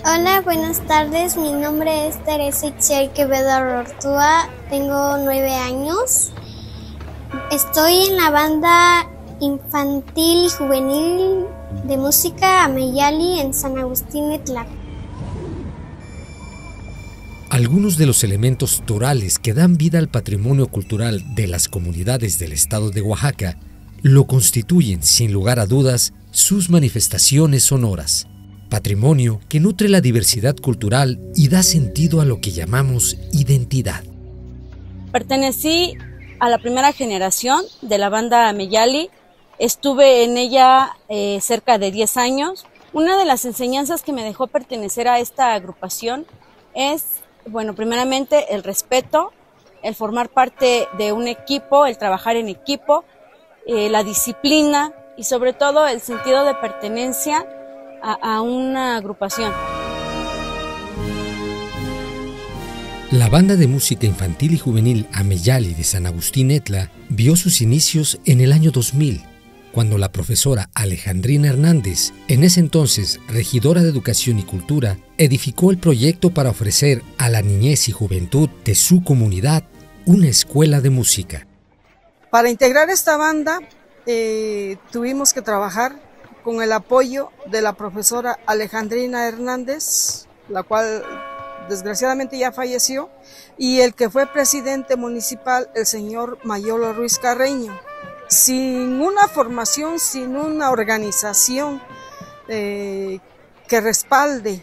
Hola, buenas tardes. Mi nombre es Teresa Itziar Quevedo Rortúa. Tengo 9 años. Estoy en la banda infantil y juvenil de música Ameyali en San Agustín Etla. Algunos de los elementos torales que dan vida al patrimonio cultural de las comunidades del estado de Oaxaca lo constituyen, sin lugar a dudas, sus manifestaciones sonoras. Patrimonio que nutre la diversidad cultural y da sentido a lo que llamamos identidad. Pertenecí a la primera generación de la banda Ameyali. Estuve en ella cerca de 10 años. Una de las enseñanzas que me dejó pertenecer a esta agrupación es, primeramente el respeto, el formar parte de un equipo, el trabajar en equipo, la disciplina y sobre todo el sentido de pertenencia a una agrupación. La banda de música infantil y juvenil Ameyali de San Agustín Etla vio sus inicios en el año 2000, cuando la profesora Alejandrina Hernández, en ese entonces regidora de Educación y Cultura, edificó el proyecto para ofrecer a la niñez y juventud de su comunidad una escuela de música. Para integrar esta banda tuvimos que trabajar con el apoyo de la profesora Alejandrina Hernández, la cual desgraciadamente ya falleció, y el que fue presidente municipal, el señor Mayolo Ruiz Carreño. Sin una formación, sin una organización que respalde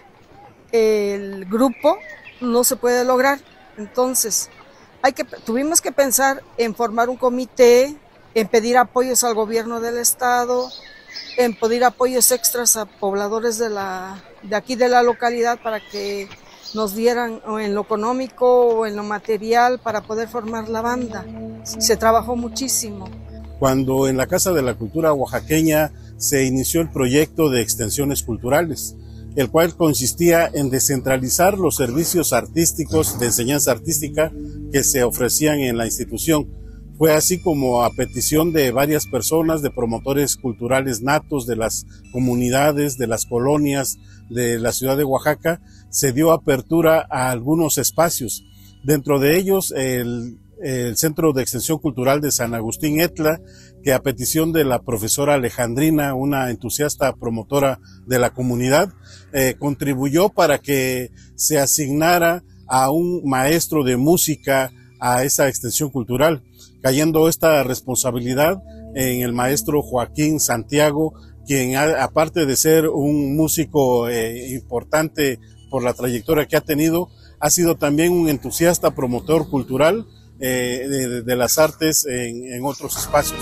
el grupo, no se puede lograr. Entonces, tuvimos que pensar en formar un comité, en pedir apoyos al gobierno del estado, en pedir apoyos extras a pobladores de aquí de la localidad para que nos dieran o en lo económico o en lo material para poder formar la banda. Se trabajó muchísimo. Cuando en la Casa de la Cultura Oaxaqueña se inició el proyecto de extensiones culturales, el cual consistía en descentralizar los servicios artísticos de enseñanza artística que se ofrecían en la institución. Fue así como, a petición de varias personas, de promotores culturales natos de las comunidades, de las colonias de la ciudad de Oaxaca, se dio apertura a algunos espacios. Dentro de ellos, el Centro de Extensión Cultural de San Agustín Etla, que a petición de la profesora Alejandrina, una entusiasta promotora de la comunidad, contribuyó para que se asignara a un maestro de música a esa extensión cultural, cayendo esta responsabilidad en el maestro Joaquín Santiago, quien aparte de ser un músico importante por la trayectoria que ha tenido, ha sido también un entusiasta promotor cultural de las artes en otros espacios.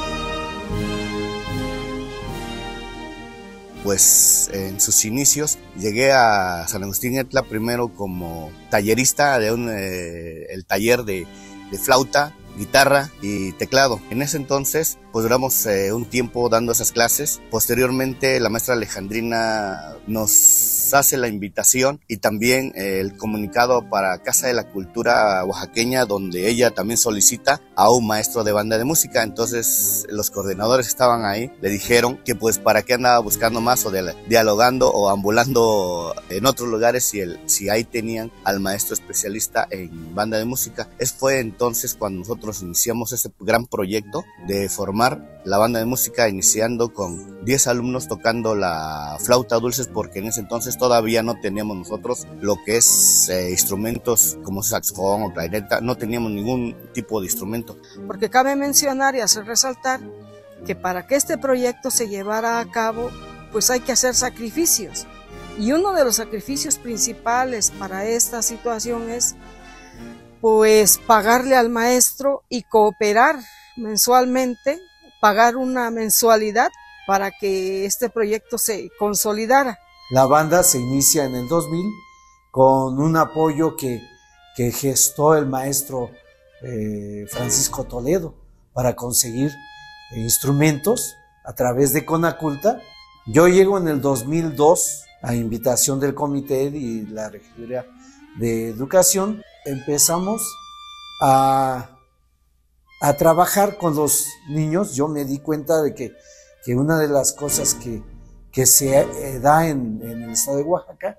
Pues en sus inicios llegué a San Agustín Etla primero como tallerista de el taller de flauta, guitarra y teclado. En ese entonces pues duramos un tiempo dando esas clases. Posteriormente la maestra Alejandrina nos hace la invitación y también el comunicado para Casa de la Cultura Oaxaqueña, donde ella también solicita a un maestro de banda de música. Entonces los coordinadores que estaban ahí le dijeron que pues para qué andaba buscando más o dialogando o ambulando en otros lugares si ahí tenían al maestro especialista en banda de música. Fue entonces cuando nosotros iniciamos este gran proyecto de formar la banda de música, iniciando con 10 alumnos tocando la flauta dulces, porque en ese entonces todavía no teníamos nosotros lo que es instrumentos como saxofón o clarineta, no teníamos ningún tipo de instrumento. Porque cabe mencionar y hacer resaltar que para que este proyecto se llevara a cabo, pues hay que hacer sacrificios. Y uno de los sacrificios principales para esta situación es pues pagarle al maestro y cooperar mensualmente, pagar una mensualidad para que este proyecto se consolidara. La banda se inicia en el 2000 con un apoyo que gestó el maestro Francisco Toledo para conseguir instrumentos a través de Conaculta. Yo llego en el 2002 a invitación del comité y la regiduría de educación. Empezamos a trabajar con los niños. Yo me di cuenta de que una de las cosas que se da en el estado de Oaxaca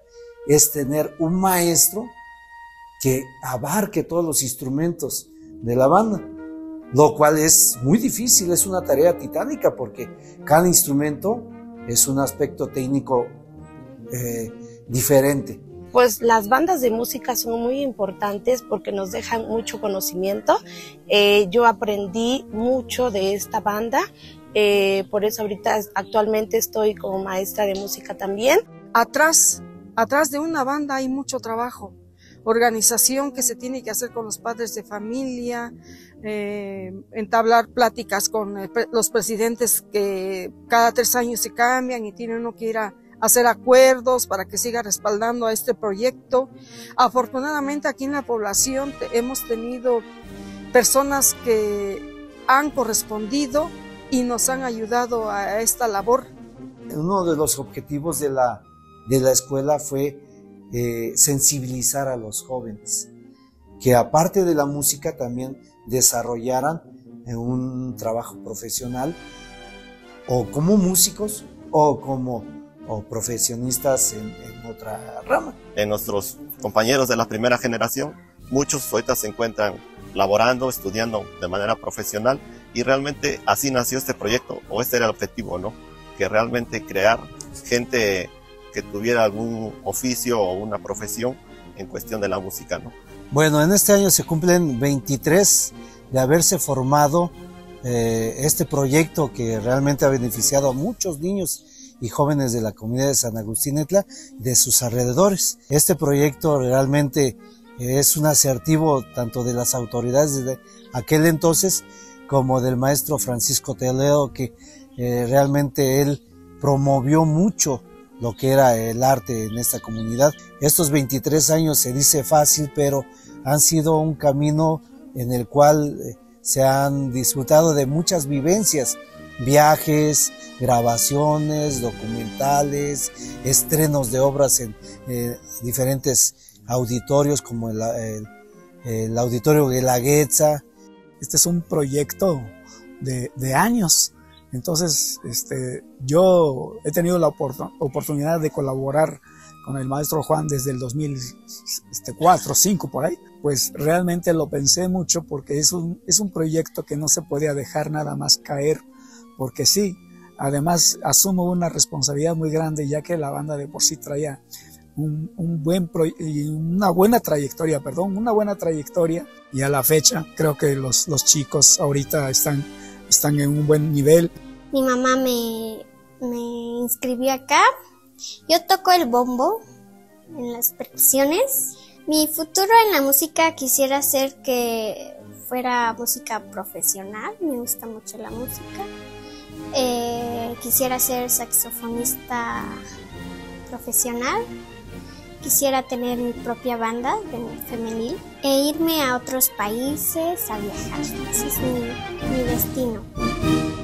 es tener un maestro que abarque todos los instrumentos de la banda, lo cual es muy difícil, es una tarea titánica porque cada instrumento es un aspecto técnico diferente. Pues las bandas de música son muy importantes porque nos dejan mucho conocimiento. Yo aprendí mucho de esta banda, por eso ahorita actualmente estoy como maestra de música también. Atrás de una banda hay mucho trabajo, organización que se tiene que hacer con los padres de familia, entablar pláticas con los presidentes que cada 3 años se cambian y tiene uno que ir a hacer acuerdos para que siga respaldando a este proyecto. Afortunadamente aquí en la población hemos tenido personas que han correspondido y nos han ayudado a esta labor. Uno de los objetivos de la escuela fue sensibilizar a los jóvenes, que aparte de la música también desarrollaran un trabajo profesional o como músicos o profesionistas en otra rama. Nuestros compañeros de la primera generación, muchos ahorita se encuentran laborando, estudiando de manera profesional y realmente así nació este proyecto, o este era el objetivo, ¿no? Que realmente crear gente que tuviera algún oficio o una profesión en cuestión de la música, ¿no? Bueno, en este año se cumplen 23 de haberse formado este proyecto que realmente ha beneficiado a muchos niños y jóvenes de la comunidad de San Agustín Etla y de sus alrededores. Este proyecto realmente es un asertivo tanto de las autoridades de aquel entonces como del maestro Francisco Toledo, que realmente él promovió mucho lo que era el arte en esta comunidad. Estos 23 años se dice fácil, pero han sido un camino en el cual se han disfrutado de muchas vivencias, viajes, grabaciones, documentales, estrenos de obras en diferentes auditorios como el Auditorio Guelaguetza. Este es un proyecto de años. Entonces, yo he tenido la oportunidad de colaborar con el maestro Juan desde el 2004, 2005 por ahí. Pues realmente lo pensé mucho porque es un proyecto que no se podía dejar nada más caer, porque sí, además asumo una responsabilidad muy grande, ya que la banda de por sí traía una buena trayectoria, y a la fecha creo que los chicos ahorita están en un buen nivel. Mi mamá me inscribió acá. Yo toco el bombo en las percusiones. Mi futuro en la música quisiera ser que fuera música profesional. Me gusta mucho la música. Quisiera ser saxofonista profesional. Quisiera tener mi propia banda femenil e irme a otros países a viajar. Ese es mi destino.